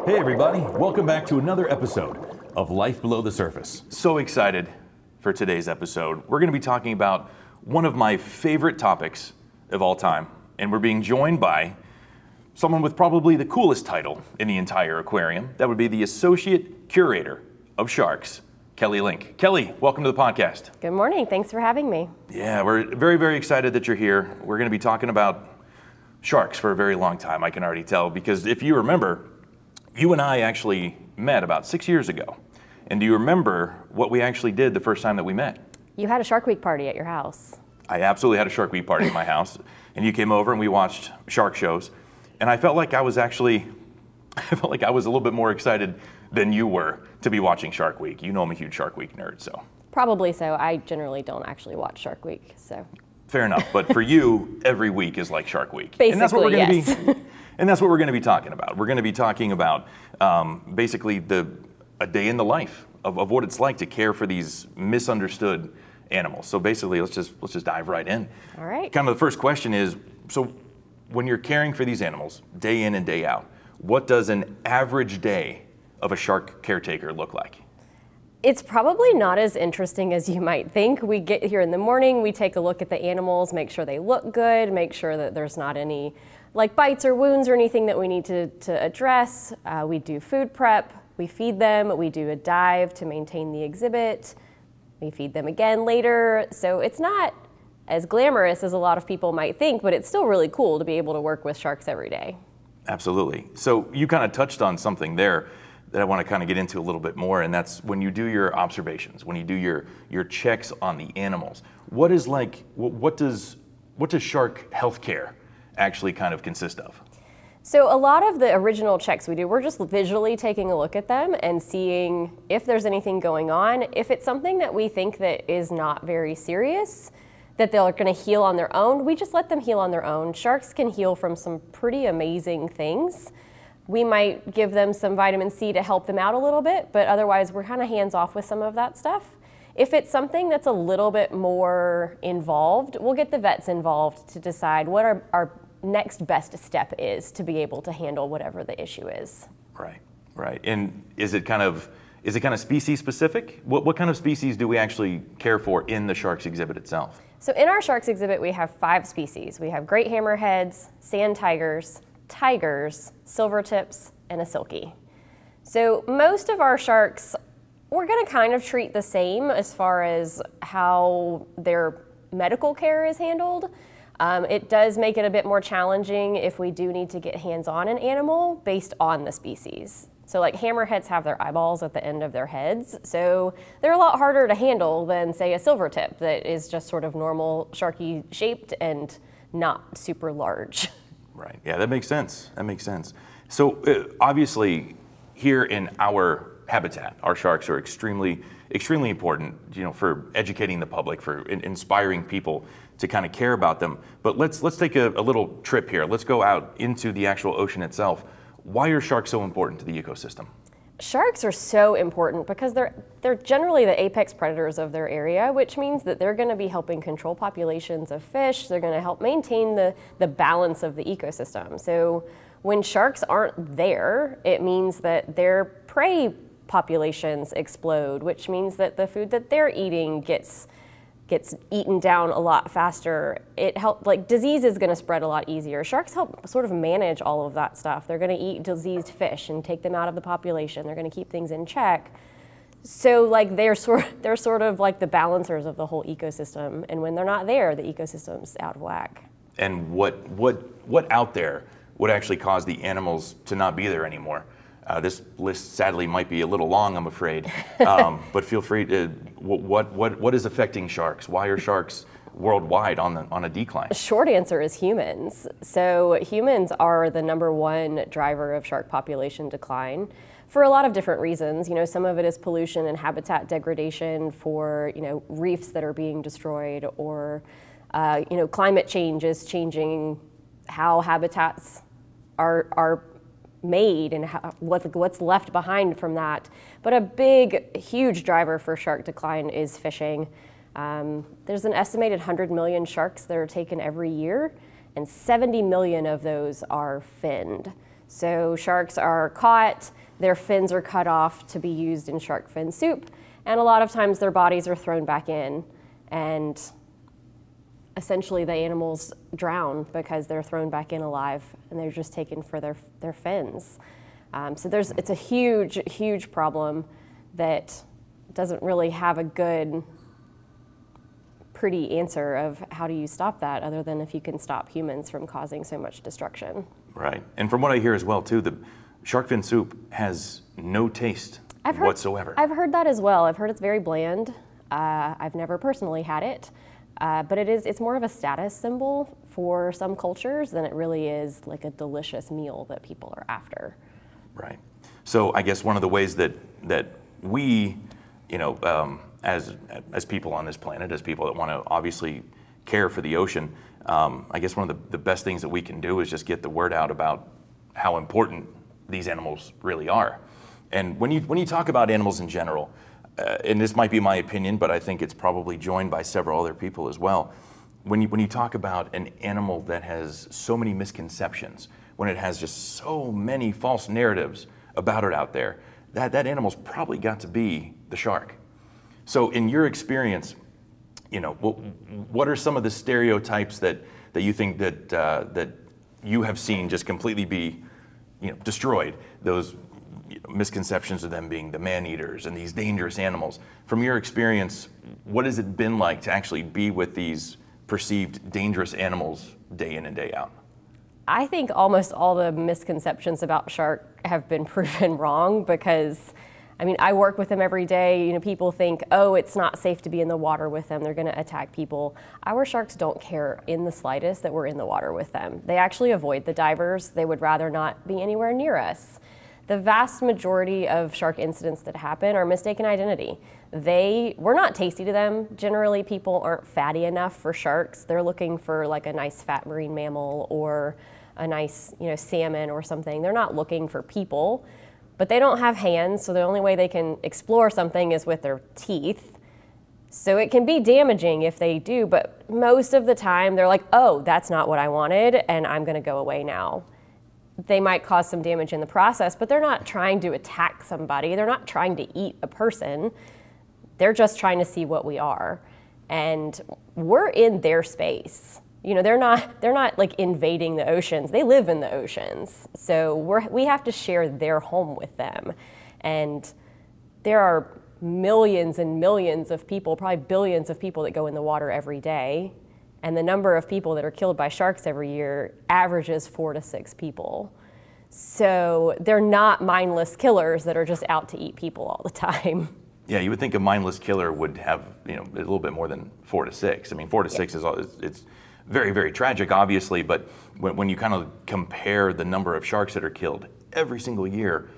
Hey everybody, welcome back to another episode of Life Below the Surface. So excited for today's episode. We're going to be talking about one of my favorite topics of all time, and we're being joined by someone with probably the coolest title in the entire aquarium. That would be the Associate Curator of Sharks, Kelly Link. Kelly, welcome to the podcast. Good morning, thanks for having me. Yeah, we're very, very excited that you're here. We're going to be talking about sharks for a very long time, I can already tell, because if you remember, you and I actually met about 6 years ago. And do you remember what we actually did the first time that we met? You had a Shark Week party at your house. I absolutely had a Shark Week party at my house. And you came over and we watched shark shows. And I felt like I was a little bit more excited than you were to be watching Shark Week. You know I'm a huge Shark Week nerd, so. Probably so. I generally don't actually watch Shark Week, so. Fair enough, but for you, every week is like Shark Week. Basically, and that's what we're going to be. And that's what we're going to be talking about. We're going to be talking about basically a day in the life of what it's like to care for these misunderstood animals. So basically, let's just dive right in. All right. Kind of the first question is, so when you're caring for these animals day in and day out, what does an average day of a shark caretaker look like? It's probably not as interesting as you might think. We get here in the morning, we take a look at the animals, make sure they look good, make sure that there's not any like bites or wounds or anything that we need to address. We do food prep, we feed them, we do a dive to maintain the exhibit, we feed them again later. So it's not as glamorous as a lot of people might think, but it's still really cool to be able to work with sharks every day. Absolutely. So you kind of touched on something there that I want to kind of get into a little bit more, and that's when you do your observations, when you do your checks on the animals. What does shark healthcare actually kind of consist of? So a lot of the original checks we do, we're just visually taking a look at them and seeing if there's anything going on. If it's something that we think that is not very serious, that they're going to heal on their own, we just let them heal on their own. Sharks can heal from some pretty amazing things. We might give them some vitamin C to help them out a little bit, but otherwise we're kind of hands off with some of that stuff. If it's something that's a little bit more involved, we'll get the vets involved to decide what our next best step is to be able to handle whatever the issue is. Right. And is it kind of species specific? What kind of species do we actually care for in the sharks exhibit itself? So in our sharks exhibit, we have 5 species. We have great hammerheads, sand tigers, silvertips, and a silky. So most of our sharks, we're going to kind of treat the same as far as how their medical care is handled. It does make it a bit more challenging if we do need to get hands-on an animal based on the species. So like hammerheads have their eyeballs at the end of their heads, so they're a lot harder to handle than say a silvertip that is just sort of normal sharky shaped and not super large. Right, yeah, that makes sense. So obviously here in our habitat, our sharks are extremely important, for educating the public, for inspiring people to kind of care about them. But let's take a little trip here. Let's go out into the actual ocean itself. Why are sharks so important to the ecosystem? Sharks are so important because they're generally the apex predators of their area, which means that they're going to be helping control populations of fish. They're going to help maintain the balance of the ecosystem. So when sharks aren't there, it means that their prey populations explode, which means that the food that they're eating gets eaten down a lot faster. Disease is going to spread a lot easier. Sharks help sort of manage all of that stuff. They're going to eat diseased fish and take them out of the population. They're going to keep things in check. So they're sort of like the balancers of the whole ecosystem. And when they're not there, the ecosystem's out of whack. And what out there would actually cause the animals to not be there anymore? This list sadly might be a little long, I'm afraid, but feel free to, what is affecting sharks? Why are sharks worldwide on a decline? The short answer is humans. So humans are the #1 driver of shark population decline for a lot of different reasons. Some of it is pollution and habitat degradation for, reefs that are being destroyed, or, climate change is changing how habitats are made and what's left behind from that. But a huge driver for shark decline is fishing. There's an estimated 100 million sharks that are taken every year, and 70 million of those are finned. So sharks are caught, their fins are cut off to be used in shark fin soup, and a lot of times their bodies are thrown back in, and essentially the animals drown because they're thrown back in alive and they're just taken for their fins. So it's a huge, huge problem that doesn't really have a good, pretty answer of how do you stop that, other than if you can stop humans from causing so much destruction. Right. And from what I hear as well, too, the shark fin soup has no taste whatsoever. I've heard that as well. I've heard it's very bland. I've never personally had it, but it's more of a status symbol for some cultures than it really is like a delicious meal that people are after. Right. So I guess one of the ways that we, as people on this planet, as people that want to obviously care for the ocean, I guess one of the best things that we can do is just get the word out about how important these animals really are. And when you talk about animals in general, and this might be my opinion, but I think it's probably joined by several other people as well. When you talk about an animal that has so many misconceptions, when it has just so many false narratives about it out there, that animal's probably got to be the shark. So in your experience, what are some of the stereotypes that you think that you have seen just completely be destroyed? Those misconceptions of them being the man-eaters and these dangerous animals. From your experience, what has it been like to actually be with these perceived dangerous animals day in and day out? I think almost all the misconceptions about shark have been proven wrong because, I work with them every day. People think, oh, it's not safe to be in the water with them. They're going to attack people. Our sharks don't care in the slightest that we're in the water with them. They actually avoid the divers. They would rather not be anywhere near us. The vast majority of shark incidents that happen are mistaken identity. We're not tasty to them. Generally, people aren't fatty enough for sharks. They're looking for like a nice fat marine mammal or a nice, salmon or something. They're not looking for people, but they don't have hands, so the only way they can explore something is with their teeth. So it can be damaging if they do, but most of the time they're like, oh, that's not what I wanted, and I'm gonna go away now. They might cause some damage in the process, but they're not trying to attack somebody. They're not trying to eat a person. They're just trying to see what we are. And we're in their space. They're not like invading the oceans. They live in the oceans. So we have to share their home with them. And there are millions and millions of people, probably billions of people that go in the water every day. And the number of people that are killed by sharks every year averages 4 to 6 people. So they're not mindless killers that are just out to eat people all the time. Yeah, you would think a mindless killer would have a little bit more than 4 to 6. 4 to 6 is it's very, very tragic, obviously, but when you kind of compare the number of sharks that are killed every single year,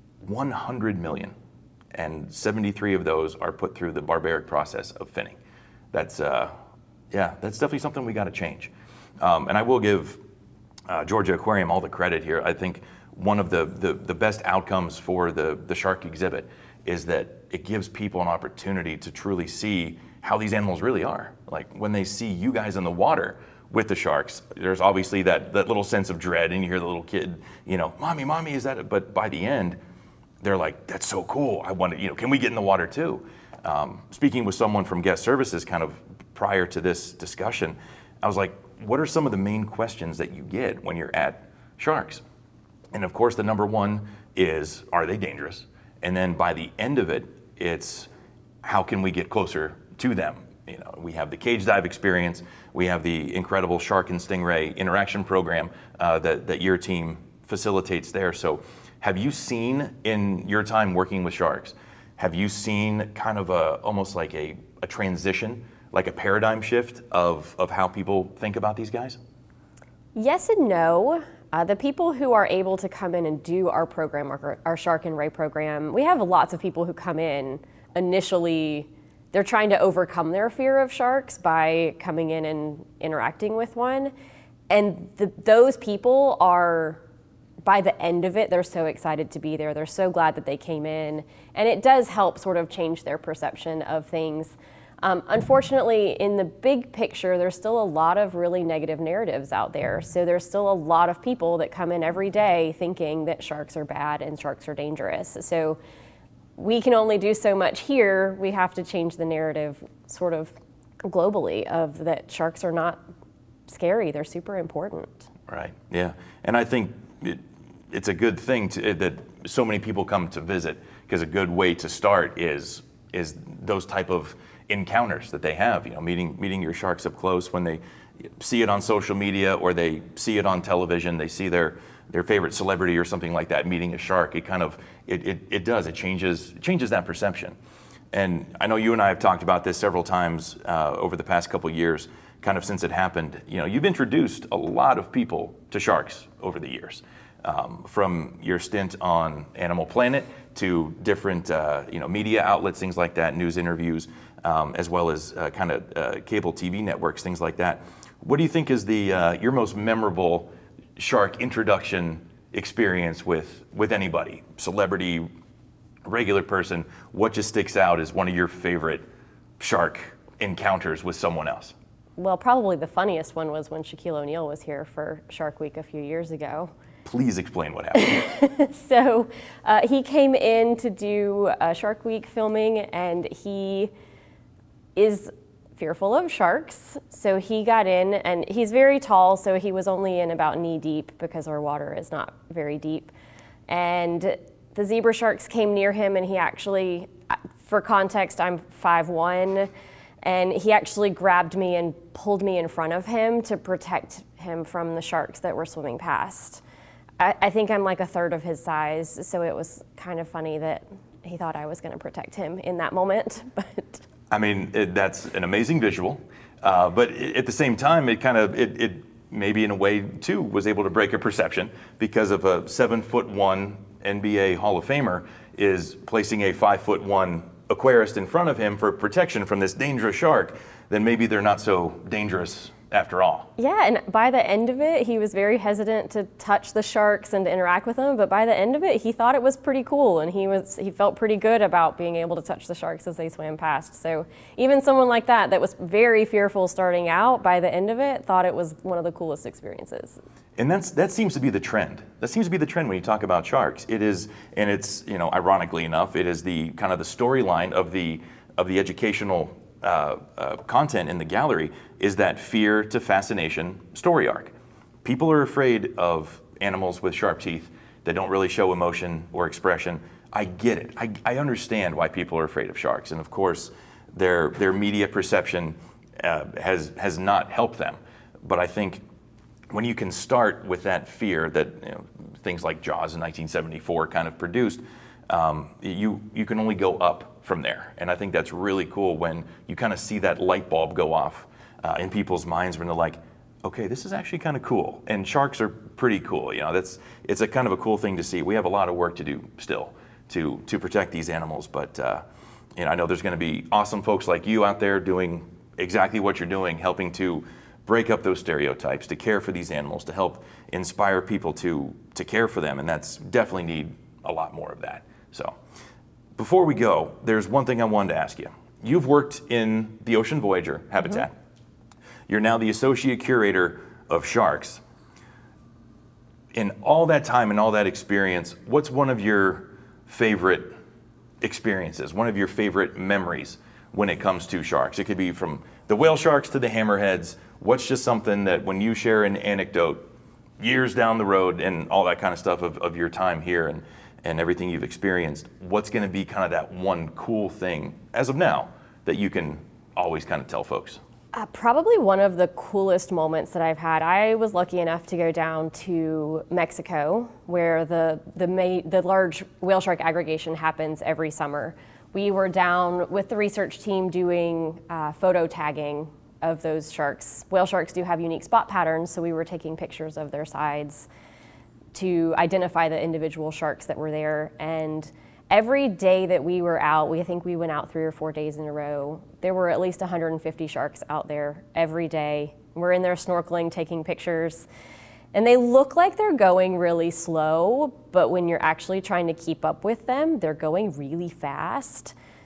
100 million, and 73 of those are put through the barbaric process of finning. That's definitely something we got to change. And I will give Georgia Aquarium all the credit here. I think one of the best outcomes for the shark exhibit is that it gives people an opportunity to truly see how these animals really are. Like when they see you guys in the water with the sharks, there's obviously that little sense of dread, and you hear the little kid, mommy, is that it? But by the end, they're like, that's so cool. I want to, can we get in the water too? Speaking with someone from guest services kind of prior to this discussion, I was like, what are some of the main questions that you get when you're at sharks? And of course, the number one is, are they dangerous? And then by the end of it, it's how can we get closer to them? We have the cage dive experience. We have the incredible shark and stingray interaction program that your team facilitates there. So have you seen in your time working with sharks, have you seen kind of almost like a transition, like a paradigm shift of how people think about these guys? Yes and no. The people who are able to come in and do our program, our Shark and Ray program, we have lots of people who come in initially, they're trying to overcome their fear of sharks by coming in and interacting with one. And those people are, by the end of it, they're so excited to be there. They're so glad that they came in. And it does help sort of change their perception of things. Unfortunately, in the big picture, there's still a lot of really negative narratives out there. So there's still a lot of people that come in every day thinking that sharks are bad and sharks are dangerous. So we can only do so much here. We have to change the narrative sort of globally of that sharks are not scary, they're super important. Right, yeah. And I think it's a good thing that so many people come to visit, because a good way to start is those type of encounters that they have, meeting your sharks up close when they see it on social media or they see it on television, they see their favorite celebrity or something like that meeting a shark. It kind of, it changes that perception. And I know you and I have talked about this several times over the past couple years, kind of since it happened. You've introduced a lot of people to sharks over the years, from your stint on Animal Planet to different media outlets, things like that, news interviews, as well as cable TV networks, things like that. What do you think is your most memorable shark introduction experience with anybody, celebrity, regular person? What just sticks out as one of your favorite shark encounters with someone else? Well, probably the funniest one was when Shaquille O'Neal was here for Shark Week a few years ago. Please explain what happened. So he came in to do Shark Week filming, and he is fearful of sharks. So he got in, and he's very tall, so he was only in about knee deep because our water is not very deep. And the zebra sharks came near him, and he actually, for context, I'm 5'1", and he actually grabbed me and pulled me in front of him to protect him from the sharks that were swimming past. I think I'm like a third of his size, so it was kind of funny that he thought I was going to protect him in that moment. But I mean, that's an amazing visual, but at the same time, it maybe in a way too was able to break a perception, because of a 7'1" NBA Hall of Famer is placing a 5'1" aquarist in front of him for protection from this dangerous shark. Then maybe they're not so dangerous after all. Yeah, and by the end of it, he was very hesitant to touch the sharks and to interact with them, but by the end of it, he thought it was pretty cool, and he felt pretty good about being able to touch the sharks as they swam past. So even someone like that was very fearful starting out, by the end of it, thought it was one of the coolest experiences. And that seems to be the trend. That seems to be the trend when you talk about sharks. It is, and it's, ironically enough, it is the kind of the storyline of the educational content in the gallery, is that fear to fascination story arc. People are afraid of animals with sharp teeth that don't really show emotion or expression. I get it. I understand why people are afraid of sharks, and of course, their media perception has not helped them. But I think when you can start with that fear that things like Jaws in 1974 kind of produced, you can only go up from there. And I think that's really cool when you kind of see that light bulb go off in people's minds when they're like, okay, this is actually kind of cool. And sharks are pretty cool. It's a kind of a cool thing to see. We have a lot of work to do still to protect these animals. But I know there's going to be awesome folks like you out there doing exactly what you're doing, helping to break up those stereotypes, to care for these animals, to help inspire people to care for them. And that's definitely need a lot more of that. So before we go, there's one thing I wanted to ask you. You've worked in the Ocean Voyager habitat. Mm-hmm. You're now the associate curator of sharks. In all that time and all that experience, what's one of your favorite experiences, one of your favorite memories when it comes to sharks? It could be from the whale sharks to the hammerheads. What's just something that when you share an anecdote years down the road and all that kind of stuff of your time here and everything you've experienced, what's going to be kind of that one cool thing as of now that you can always kind of tell folks? Probably one of the coolest moments that I've had. I was lucky enough to go down to Mexico, where the large whale shark aggregation happens every summer. We were down with the research team doing photo tagging of those sharks. Whale sharks do have unique spot patterns, so we were taking pictures of their sides to identify the individual sharks that were there. And every day that we were out, I think we went out 3 or 4 days in a row, there were at least 150 sharks out there every day. We're in there snorkeling, taking pictures, and they look like they're going really slow, but when you're actually trying to keep up with them, they're going really fast.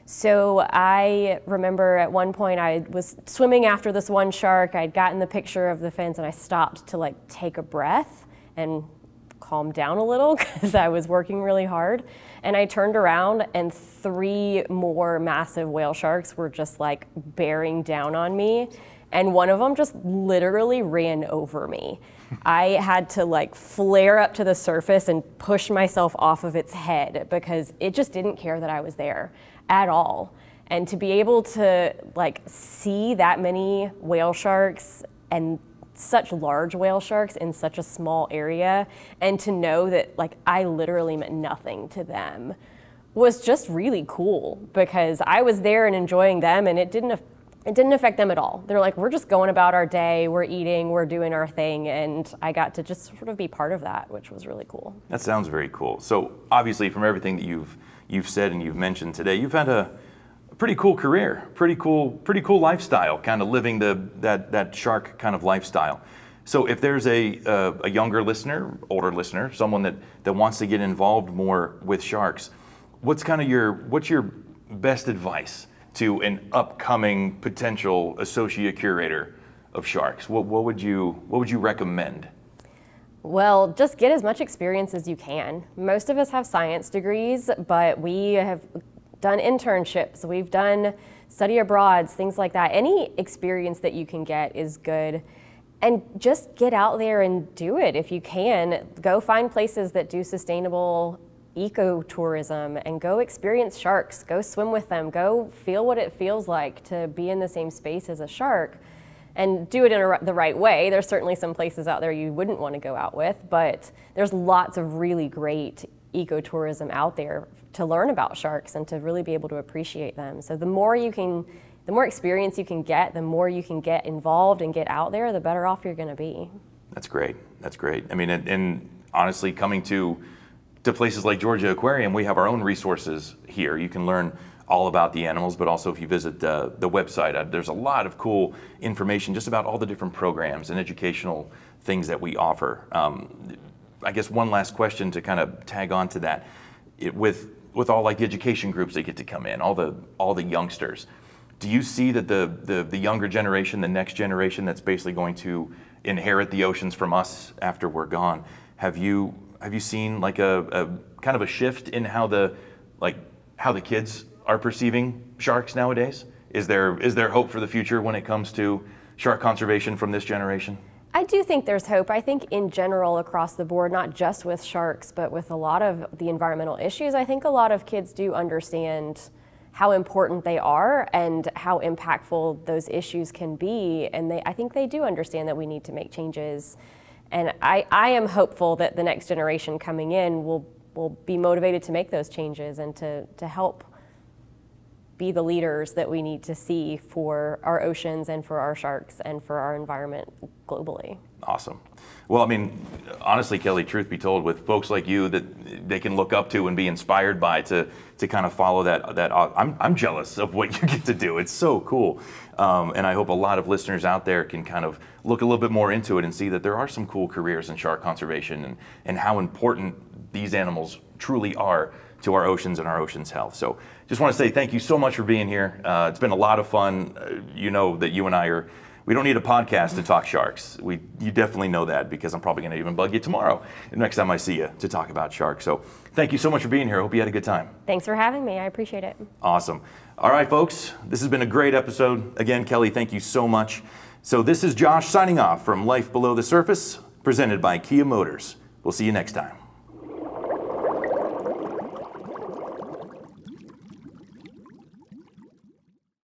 So I remember at one point I was swimming after this one shark. I'd gotten the picture of the fins and I stopped to like take a breath and calm down a little because I was working really hard. And I turned around and 3 more massive whale sharks were just like bearing down on me. And one of them just literally ran over me. I had to like flare up to the surface and push myself off of its head because it just didn't care that I was there at all. And to be able to like see that many whale sharks and such large whale sharks in such a small area, and to know that like I literally meant nothing to them was just really cool because I was there and enjoying them, and it didn't affect them at all. They're like, we're just going about our day, we're eating, we're doing our thing, and I got to just sort of be part of that, which was really cool. That sounds very cool. So obviously from everything that you've said and you've mentioned today, you've had a pretty cool career, pretty cool lifestyle, kind of living that shark kind of lifestyle. So if there's a younger listener, older listener, someone that wants to get involved more with sharks, what's your best advice to an upcoming potential associate curator of sharks? What would you recommend? Well, just get as much experience as you can. Most of us have science degrees, but we have done internships, we've done study abroads, things like that. Any experience that you can get is good. And just get out there and do it if you can. Go find places that do sustainable ecotourism and go experience sharks, go swim with them, go feel what it feels like to be in the same space as a shark, and do it in the right way. There's certainly some places out there you wouldn't want to go out with, but there's lots of really great ecotourism out there to learn about sharks and to really be able to appreciate them. So the more experience you can get, the more you can get involved and get out there, the better off you're going to be. That's great. That's great. I mean, and honestly, coming to places like Georgia Aquarium, we have our own resources here. You can learn all about the animals, but also if you visit the website, there's a lot of cool information just about all the different programs and educational things that we offer. I guess one last question to kind of tag on to that, with all like the education groups that get to come in, all the youngsters, do you see that the younger generation, the next generation that's basically going to inherit the oceans from us after we're gone, have you seen like a kind of a shift in how the kids are perceiving sharks nowadays? Is there hope for the future when it comes to shark conservation from this generation? I do think there's hope. I think in general across the board, not just with sharks, but with a lot of the environmental issues, I think a lot of kids do understand how important they are and how impactful those issues can be. And I think they do understand that we need to make changes. And I am hopeful that the next generation coming in will be motivated to make those changes and to help be the leaders that we need to see for our oceans and for our sharks and for our environment globally. Awesome. Well, I mean, honestly, Kelly, truth be told, with folks like you that they can look up to and be inspired by to kind of follow that I'm jealous of what you get to do. It's so cool. And I hope a lot of listeners out there can kind of look a little bit more into it and see that there are some cool careers in shark conservation and how important these animals truly are to our oceans and our oceans' health. So just want to say thank you so much for being here. It's been a lot of fun. You know that you and I we don't need a podcast to talk sharks. You definitely know that, because I'm probably going to even bug you tomorrow, the next time I see you, to talk about sharks. So thank you so much for being here. I hope you had a good time. Thanks for having me. I appreciate it. Awesome. All right, folks, this has been a great episode. Again, Kelly, thank you so much. So this is Josh signing off from Life Below the Surface, presented by Kia Motors. We'll see you next time.